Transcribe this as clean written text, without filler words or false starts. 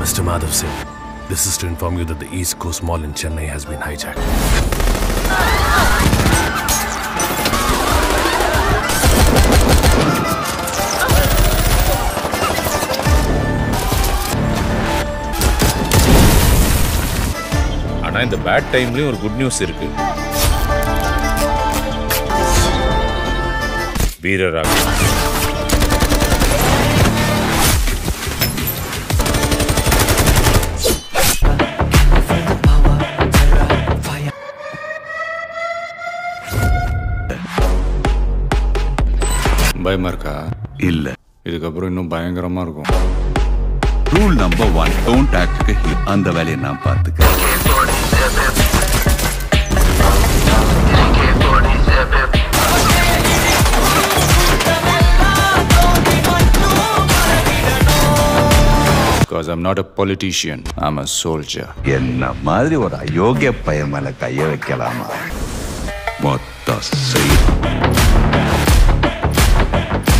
Mr. Madhav Singh, this is to inform you that the East Coast Mall in Chennai has been hijacked. ஆனா இந்த bad டைம்லயும் ஒரு good news இருக்கு. வீரராக பயமா இருக்கா? இல்ல. இதுக்கப்புறம் இன்னும் பயங்கரமா இருக்கும். Rule number 1, don't act hero. அந்த வேலையை நான் பார்த்துக்கிறேன். Because I'm not a politician, I'm a soldier. என்ன மாதிரி ஒரு அயோக்கிய பையன் மேல கைய வைக்கலாமா? மொத்த செய்